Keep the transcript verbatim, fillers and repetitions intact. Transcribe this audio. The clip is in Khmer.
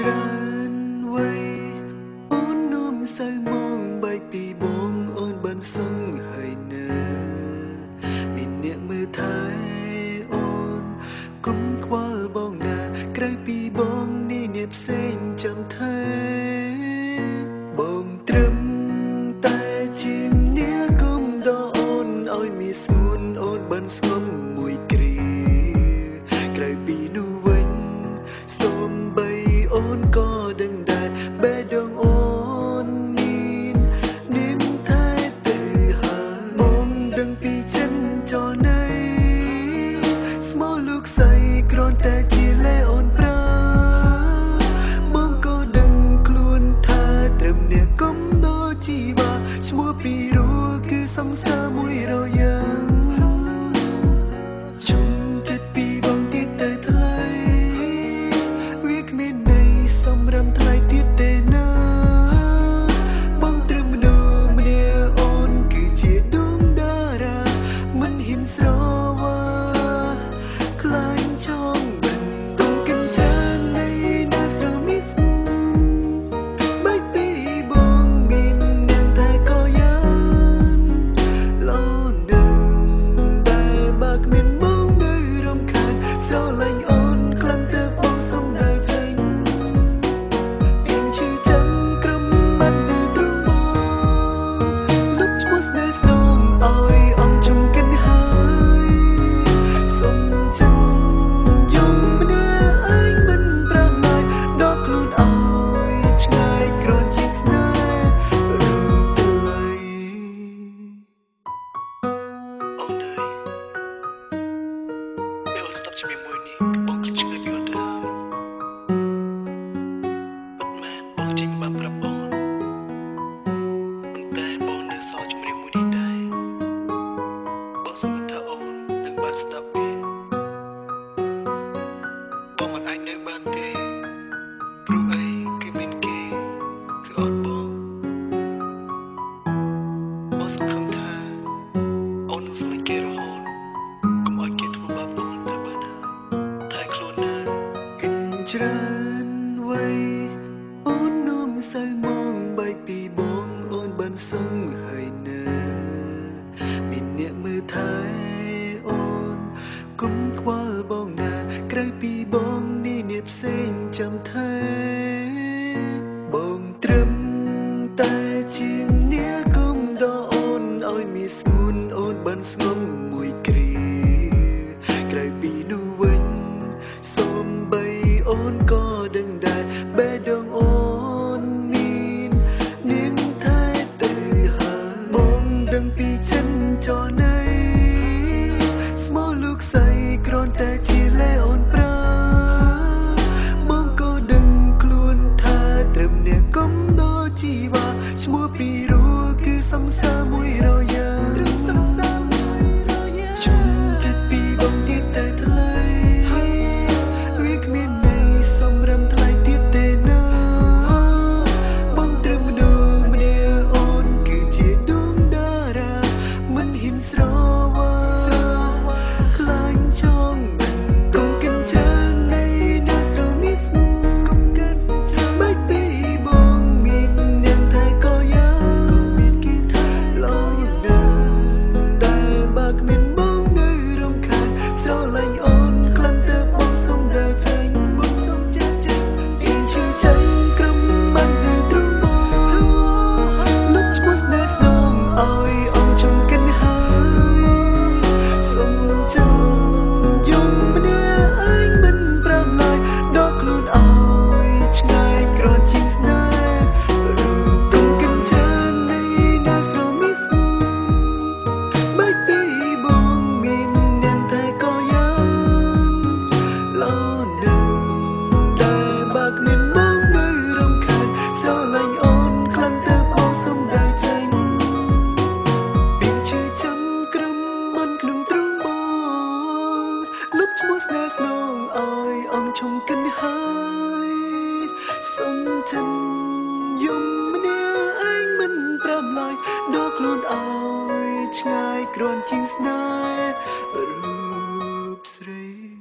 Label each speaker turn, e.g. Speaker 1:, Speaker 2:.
Speaker 1: ច្រើនវ័យអូននោមសៅមកបែកពីបងអូនបានសឹងហើយនៅមានអ្នកមើលថែអូនគុំខ្វល់បងណាក្រៅពីបងនេះអ្នកផ្សេងចាំថែបងត្រឹមតែជាងអ្នកគុំដល់អូនឲ្យមានស្ងួនអូនបានស្ងំមួយគ្រាក្រៅពីនោះវិញសូមបីអូនក៏ដឹងដែរបេះដូងអូនមាននាងថែទៅហើយបងដឹងពីចិនចរណៃស្មោះលោកស្រីគ្រាន់តែជាលេអូនប្រើបងក៏ដឹងខ្លួនថាត្រឹមអ្នកកុំដូចជីវ៉ាឈ្មោះពីរោះគឺសង្សារមួយរយ៉ាងសម្រាប់ថ្លៃទៀតទេណាបងត្រឹមមនុស្សម្នាក់អូនគឺជាដួងតារាមិនហ៊ានស្រវាខ្លាញ់ចង់មិនទុំកិនច្រើននៃណាស្រមីស្បែកពីបងមានអ្នកតែក៏យ៉ាងលោនឹងតែបើគ្មានបងនៅរំខានស្រឡាញ់អូនខ្លាំងទៅបងសុំដើរចេញស្ដាប់ជាមួយមួយនេះបងគិតឆ្ងាយពីអូនទៅហើយអត់មែនបងចេញបានប្រាប់អូនប៉ុន្តែបងនៅសល់ជាមួយមួយនេះដែរបងសង្ឃឹមថាអូននឹងបានស្ដាប់វាបងមិនអាចនៅបានទេព្រោះអីគឺមានគេគឺអត់បងបងសង្ឃឹមថាអូននឹងស្រឡាញ់គេរហូតកុំឲ្យគេធ្វើបាបអូនច្រើនវ័យអូននោមសៅមកបែកពីបងអូនបានសឹងហើយនៅមានអ្នកមើលថែអូនគុំខ្វល់បងណាក្រៅពីបងនេះអ្នកផ្សេងចាំថែបងត្រឹមតែជាងអ្នកគុំដល់អូនឲ្យមានស្ងួនអូនបានស្ងំមួយគ្រាក្រៅពីនោះវិញសូមបីអូនក៏ដឹងដែរបេះដូងអូនមាននាងថែទៅហើយបងដឹងពីចិនចរណៃស្មោះលោកស្រីគ្រាន់តែជាលេអូនប្រើបងក៏ដឹងខ្លួនថាត្រឹមអ្នកកុំដូចជីវ៉ាឈ្មោះពីរោះគឺសង្សារមួយរយ៉ាងត្រឹមសង្សារមួយរយ៉ាងជុំទៀតពីបងទៀតទៅថ្លៃវាគ្មានសម្រាប់ថ្លៃទៀតទេណាបងត្រឹមមនុស្សម្នាក់អូនគឺជាដួងតារាមិនហ៊ានស្រវាខ្លាញ់ចង់មិនកុំកិនច្រើននៃណាស្រមីស្កុំកិនច្រើនបែកពីបងមានអ្នកថែក៏យ៉ាងមានគេថែលោនៅដែលបើគ្មានបងនៅរំខានស្រឡាញ់អូនខ្លាំងទៅបងសុំដើរចេញឈ្មោះស្នេហ៍ស្នងឲ្យអង្គឈុំកិនហើយសុំចិនយំម្នាក់ឯងមិនប្រាំឡើយដល់ខ្លួនឲ្យឆ្ងាយគ្រាន់ជាងស្នេហ៍រូបស្រី